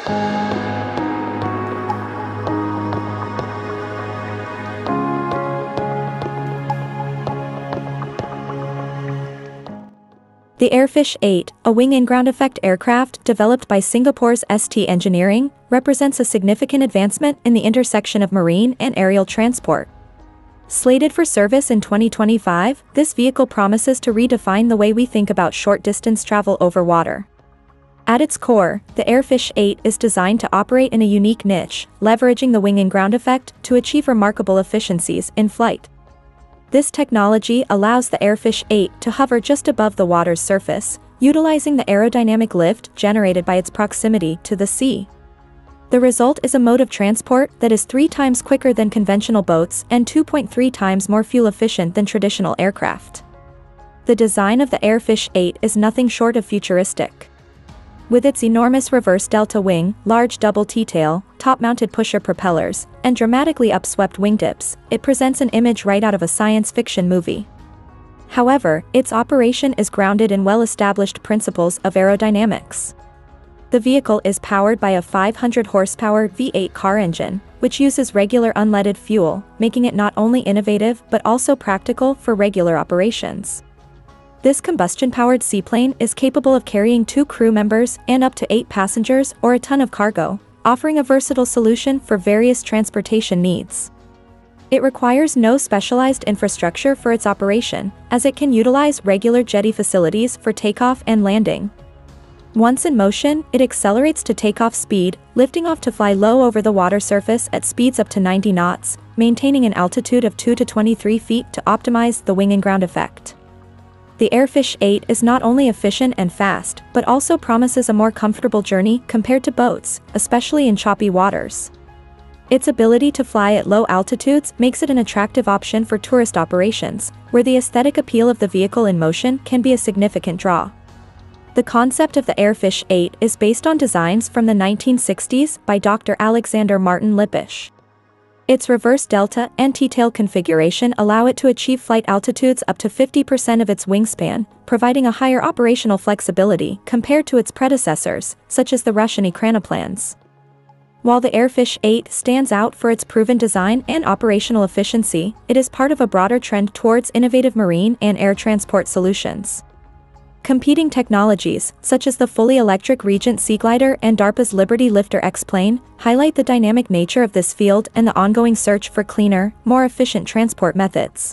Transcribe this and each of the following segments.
The Airfish 8, a wing and ground effect aircraft developed by Singapore's ST Engineering, represents a significant advancement in the intersection of marine and aerial transport. Slated for service in 2025, this vehicle promises to redefine the way we think about short-distance travel over water. At its core, the Airfish 8 is designed to operate in a unique niche, leveraging the wing and ground effect to achieve remarkable efficiencies in flight. This technology allows the Airfish 8 to hover just above the water's surface, utilizing the aerodynamic lift generated by its proximity to the sea. The result is a mode of transport that is 3 times quicker than conventional boats and 2.3 times more fuel efficient than traditional aircraft. The design of the Airfish 8 is nothing short of futuristic. With its enormous reverse delta wing, large double T-tail, top-mounted pusher propellers, and dramatically upswept wingtips, it presents an image right out of a science fiction movie. However, its operation is grounded in well-established principles of aerodynamics. The vehicle is powered by a 500-horsepower V8 car engine, which uses regular unleaded fuel, making it not only innovative but also practical for regular operations. This combustion-powered seaplane is capable of carrying 2 crew members and up to 8 passengers or a ton of cargo, offering a versatile solution for various transportation needs. It requires no specialized infrastructure for its operation, as it can utilize regular jetty facilities for takeoff and landing. Once in motion, it accelerates to takeoff speed, lifting off to fly low over the water surface at speeds up to 90 knots, maintaining an altitude of 2 to 23 feet to optimize the wing and ground effect. The Airfish 8 is not only efficient and fast, but also promises a more comfortable journey compared to boats, especially in choppy waters. Its ability to fly at low altitudes makes it an attractive option for tourist operations, where the aesthetic appeal of the vehicle in motion can be a significant draw. The concept of the Airfish 8 is based on designs from the 1960s by Dr. Alexander Martin Lippisch. Its reverse delta and T-tail configuration allow it to achieve flight altitudes up to 50% of its wingspan, providing a higher operational flexibility compared to its predecessors, such as the Russian ekranoplanes. While the Airfish 8 stands out for its proven design and operational efficiency, it is part of a broader trend towards innovative marine and air transport solutions. Competing technologies, such as the fully electric Regent Seaglider and DARPA's Liberty Lifter X-plane, highlight the dynamic nature of this field and the ongoing search for cleaner, more efficient transport methods.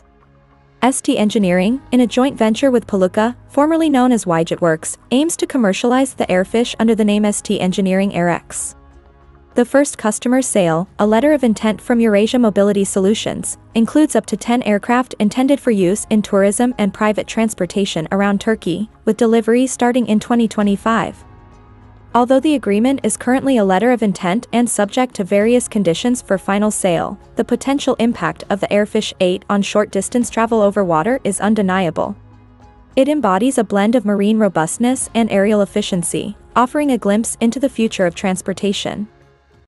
ST Engineering, in a joint venture with Palooka, formerly known as YJetWorks, aims to commercialize the Airfish under the name ST Engineering AirX. The first customer sale, a letter of intent from Eurasia Mobility Solutions, includes up to 10 aircraft intended for use in tourism and private transportation around Turkey, with delivery starting in 2025. Although the agreement is currently a letter of intent and subject to various conditions for final sale, the potential impact of the Airfish 8 on short-distance travel over water is undeniable. It embodies a blend of marine robustness and aerial efficiency, offering a glimpse into the future of transportation.